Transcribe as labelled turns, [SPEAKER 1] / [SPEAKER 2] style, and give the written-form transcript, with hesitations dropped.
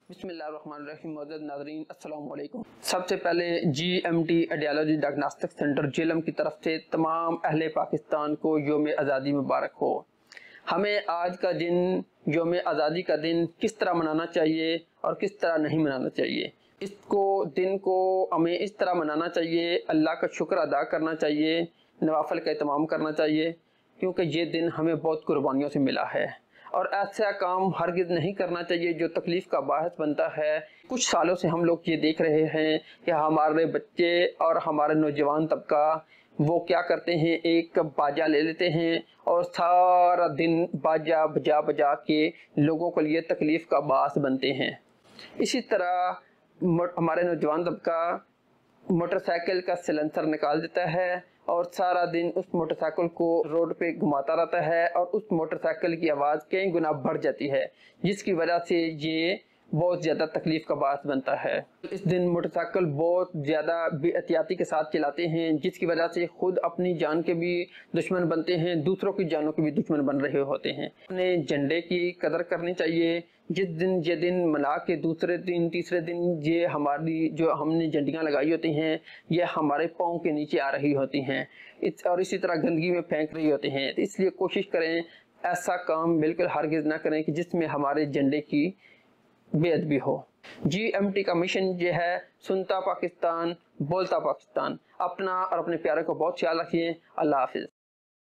[SPEAKER 1] बिस्मिल्लाहिर्रहमानिर्रहीम। मौजूद नाज़रीन अस्सलाम वालेकुम। सबसे पहले GMT ideology diagnostic centre Jhelum की तरफ से तमाम अहले पाकिस्तान को यौम आज़ादी मुबारक हो। हमें आज का दिन, यौम आज़ादी का दिन किस तरह मनाना चाहिए और किस तरह नहीं मनाना चाहिए। दिन को हमें इस तरह मनाना चाहिए, अल्लाह का शुक्र अदा करना चाहिए, नवाफिल का इत्माम करना चाहिए, क्योंकि ये दिन हमें बहुत कुर्बानियों से मिला है और ऐसा काम हरगिज़ नहीं करना चाहिए जो तकलीफ़ का बायस बनता है। कुछ सालों से हम लोग ये देख रहे हैं कि हमारे बच्चे और हमारे नौजवान तबका वो क्या करते हैं, एक बाजा ले लेते हैं और सारा दिन बाजा बजा बजा के लोगों के लिए तकलीफ़ का बायस बनते हैं। इसी तरह हमारे नौजवान तबका मोटरसाइकिल का सिलेंसर निकाल देता है और सारा दिन उस मोटरसाइकिल को रोड पे घुमाता रहता है और उस मोटरसाइकिल की आवाज़ कई गुना बढ़ जाती है, जिसकी वजह से ये बहुत ज़्यादा तकलीफ़ का बायस बनता है। इस दिन मोटरसाइकिल बहुत ज़्यादा बेहतियाती के साथ चलाते हैं, जिसकी वजह से खुद अपनी जान के भी दुश्मन बनते हैं, दूसरों की जानों के भी दुश्मन बन रहे होते हैं। अपने झंडे की कदर करनी चाहिए। जिस दिन ये दिन मना के दूसरे दिन तीसरे दिन ये हमारी जो हमने झंडियाँ लगाई होती हैं ये हमारे पाँव के नीचे आ रही होती हैं और इसी तरह गंदगी में फेंक रही होती हैं। तो इसलिए कोशिश करें ऐसा काम बिल्कुल हरगिज़ ना करें कि जिसमें हमारे झंडे की बेअदबी हो। GMT का मिशन ये है, सुनता पाकिस्तान बोलता पाकिस्तान। अपना और अपने प्यारे को बहुत ख्याल रखिए। अल्लाह हाफिज़।